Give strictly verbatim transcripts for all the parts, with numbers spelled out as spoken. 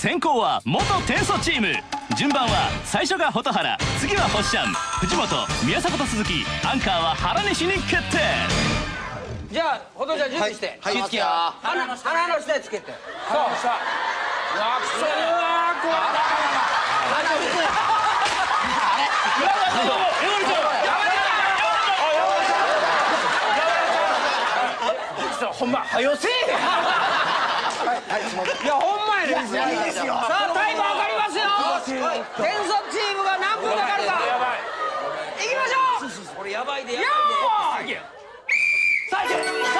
先攻は元天素チーム。順番は最初が蛍原、次は星ちゃん、藤本、宮迫と鈴木、アンカーは原西に決定。 じゃあ蛍ちゃん準備して。 はい、つけよ。 鼻の下につけて。そう。うわくそ。うわ怖い。大丈夫です。ほんま、はよせえや。いや、ほんまやね。さあ、タイム測りますよ。天素チームが何分かかるか。いきましょう。これやばいで。よーい。さあ、いけ。鼻ぶりだ。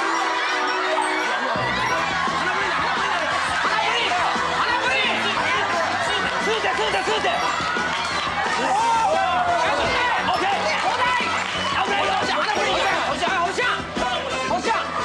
鼻ぶり。吸うて、吸うて、吸うて。おー。オッケー。お題。危ないよ。鼻ぶり。おっしゃん、おっしゃん。おっしゃん。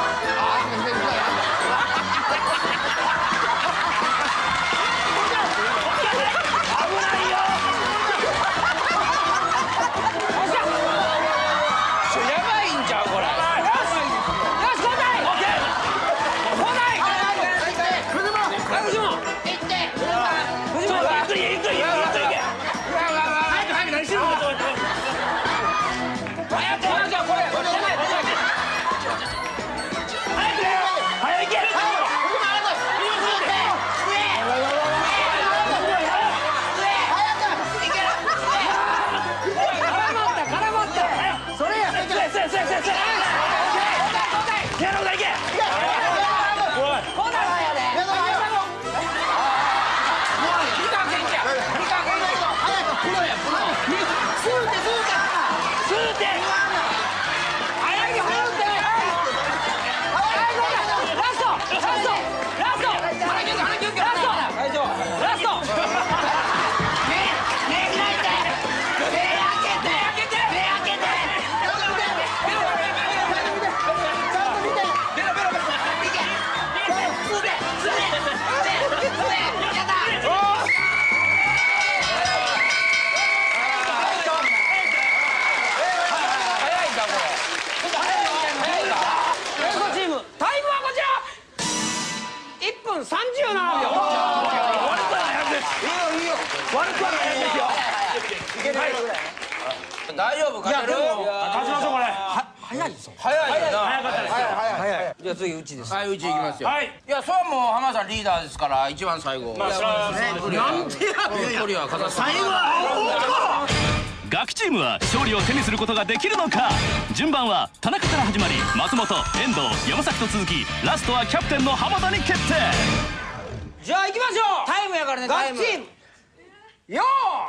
大丈夫？勝てる？勝ちましょうこれ。早いぞ。早いよな。早かったですよ。早い。じゃあ次うちです。はい、うち行きますよ。はい。いや、それはもう浜田さんリーダーですから一番最後。まあ、そうですね。なんでやねん。これは片最後は。 ガキチームは勝利を手にすることができるのか。順番は田中から始まり、松本、遠藤、山崎と続き、ラストはキャプテンの浜田に決定。 じゃあ行きましょう。タイムやからね。ガキチーム。よーい。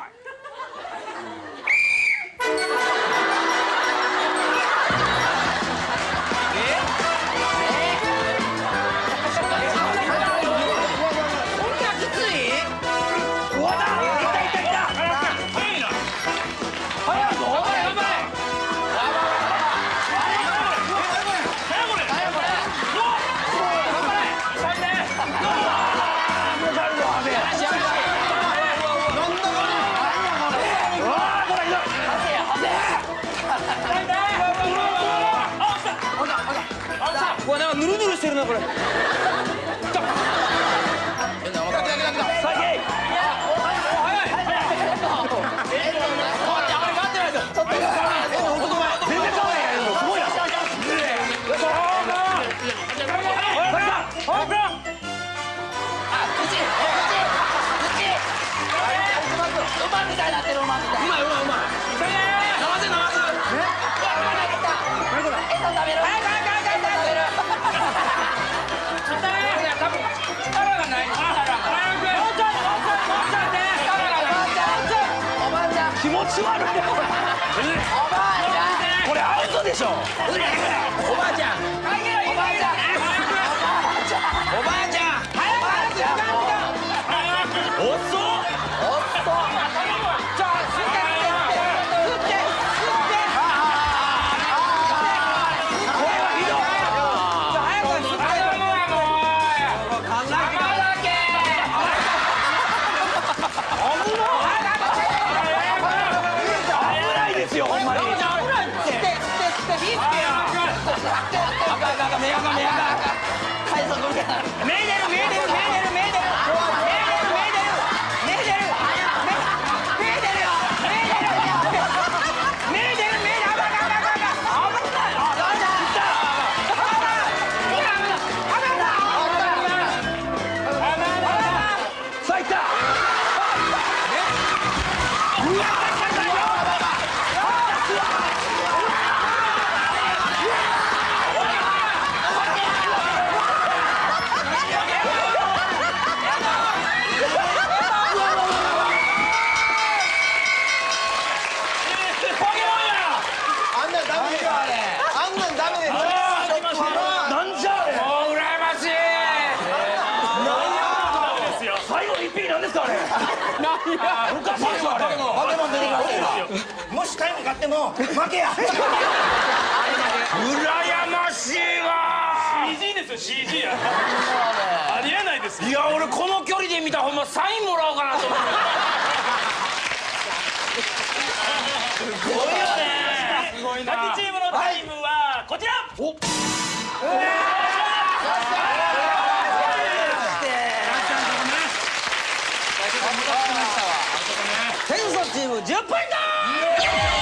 ぬるぬるしてるなこれ。 気持ち悪いねこれ。これアウトでしょ。おばあちゃん、おばあちゃん、おばあちゃん、おばあちゃん、早く。おっそ。おっそ。じゃあ吸って吸って吸って吸って。これはひどい。じゃあ早く吸って。考えだけ。危ない。危ないですよほんまに。吸って吸って吸って吸って。 ピーなんですかあれ。何や。おかしいですよあれ。バケモン出てきました今。もしタイム勝っても負けや。羨ましいわ。 シージー ですよ シージー や。ありえないです。 いや俺この距離で見たほんまサインもらおうかなと思って。すごいよね。 すごいな。ガキチームのタイムはこちら。お。 天素チームじゅっポイント。